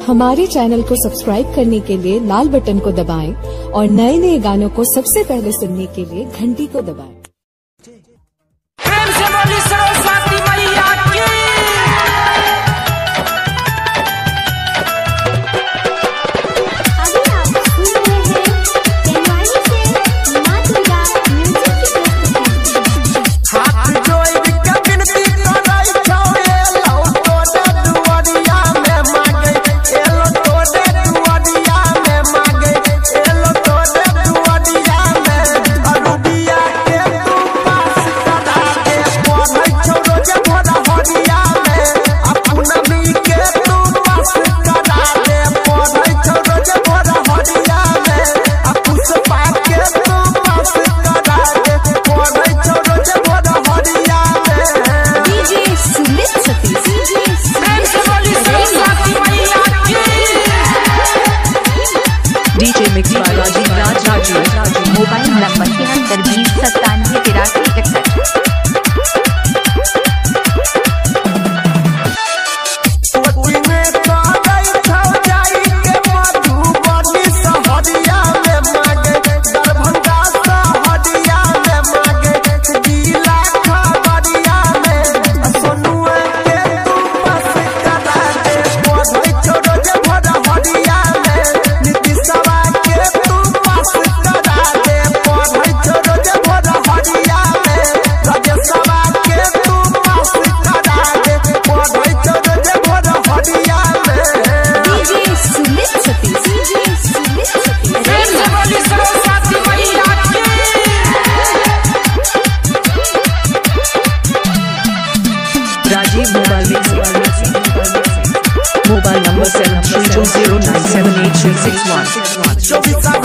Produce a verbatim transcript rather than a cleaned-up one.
हमारे चैनल को सब्सक्राइब करने के लिए लाल बटन को दबाएं और नए नए गानों को सबसे पहले सुनने के लिए घंटी को दबाएं। प्रेम से बोली सरस्वती मैया की। DJ mix by Rajeev Raj Raju. Mobile number तिहत्तर बीस सत्तानवे तिरासी इकसठ। Rajeev mobile mobile number seven three two zero nine seven eight three six वन।